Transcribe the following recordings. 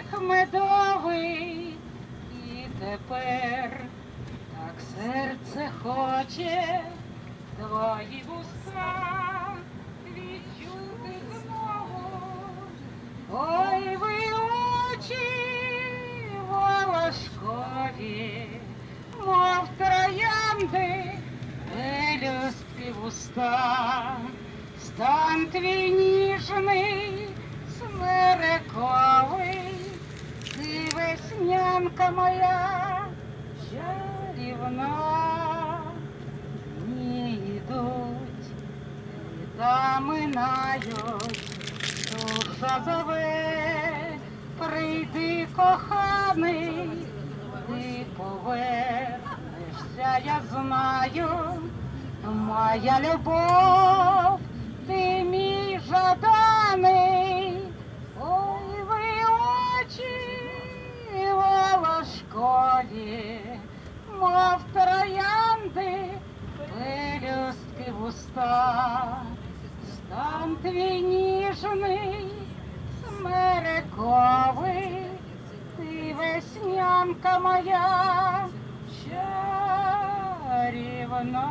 горіх медовий, і тепер так серце хоче твої вуста відчути знову. Ой, ви очі волошкові, мов троянди, пелюстки вуста. Стан твій ніжний, смерековий, ти веснянка моя чарівна. Дні йдуть, літа минають, душа зове, прийди, коханий, ти повернешся, я знаю, моя любов, ти мій жаданий. Ой, ви очі волошкові, мов троянди, пелюстки вуста. Стан твій ніжний, смерековий, ти веснянка моя чарівна.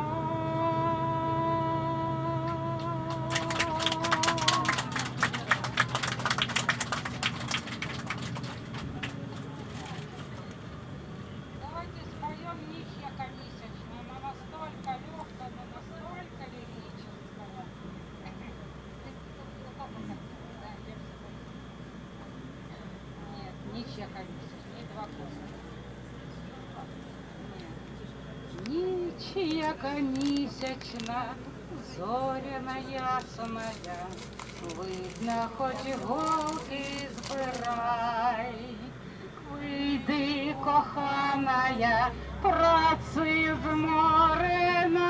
Яка місячна, зоряна ясная, видно, хоч голки збирай. Вийди, коханая, праці зморена,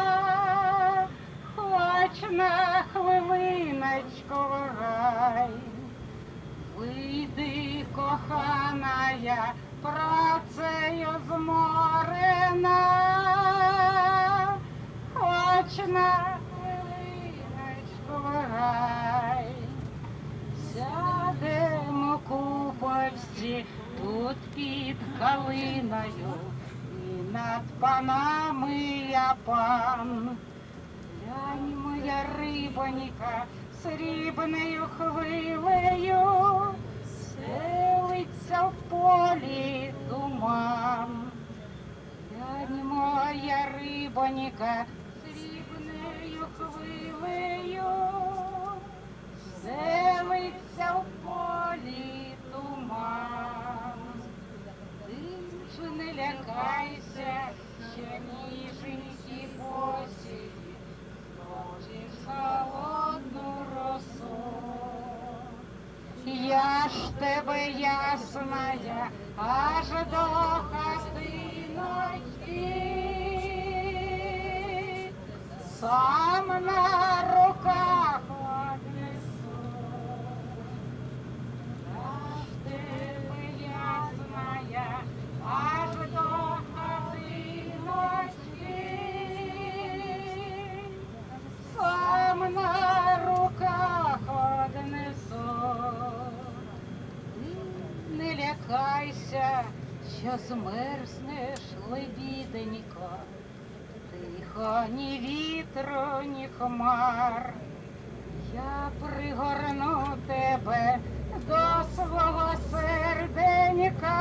хоч на хвилиночку в рай. Вийди, коханая, працею зморена, хоч на хвилиночку в рай. Сядемо купольці тут під калиною, і над панами я пан. Глянь, моя рибонька, срібною хвилею селиться в полі туман. Глянь, моя рибонька, срібною хвилею селиться в полі туман. Ти ж не лякайся, що ніженькі босі зложиш холодну росу. Я ж тебе ясная, аж до хати ночі, сам на руках однесу. Я ж тебе ясная, аж до хати ночі, сам на руках однесу. Не лякайся, що змерзнеш, лебіденько, тихо, ні вітру, ні хмар. Я пригорну тебе до свого серденька,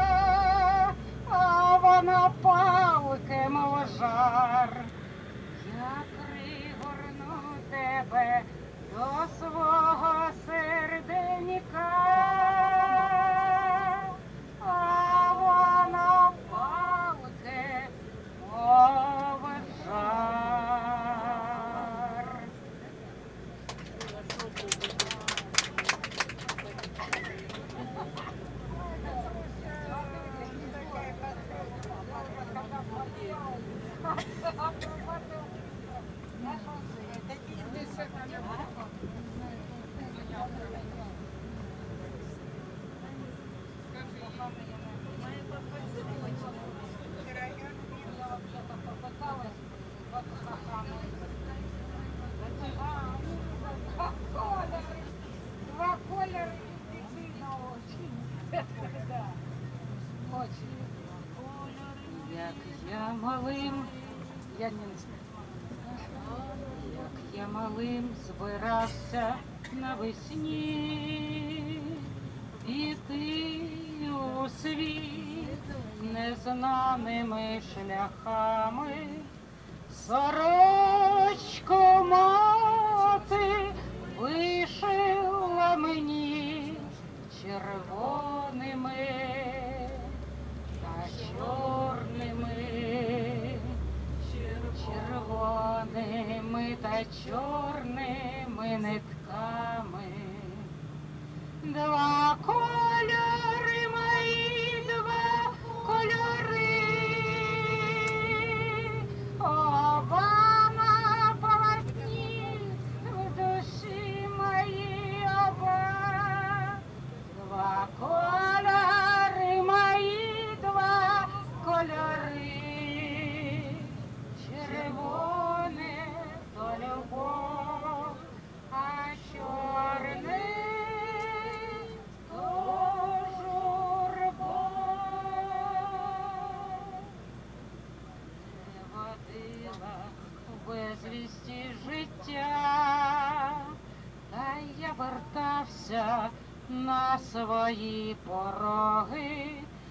а воно палке, мов жар. Я пригорну тебе до свого серденька, а воно палке, мов жар. очі. Як я малим, як я малим збирався навесні піти у світ незнаними шляхами, сорочку мати вишила мені червоними та чорними, червоними та чорними нитками. Два кольори мої, два кольори, оба на полотні, в душі моїй оба. Два кольори мої, два кольори, червоне то любов, а чорне безвісті життя, та я вертався на свої пороги,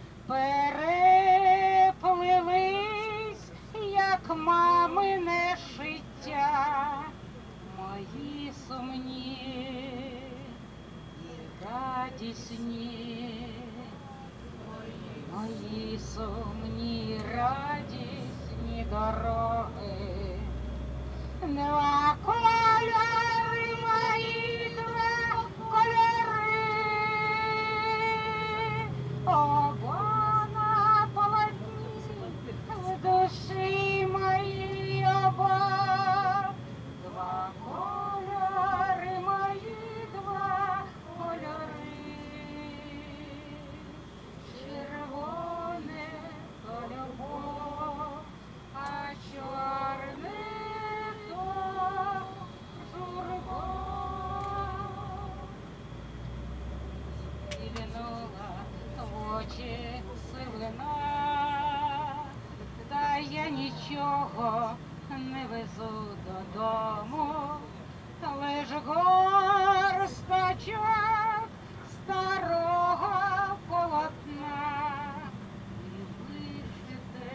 переплились, як мамине шиття, мої сумні і радісні, мої сумні і радісні дороги. Два кольори мої, два кольори, оба на полотні, в душі моїй оба. Два кольори мої, два кольори, червоне то любов, а чорне в очі сивина, та я нічого не везу додому, лиш горсточок старого полотна і вишите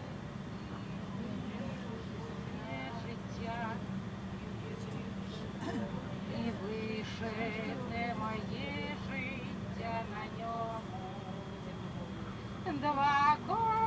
життя, і вишите моє життя на ньому. Два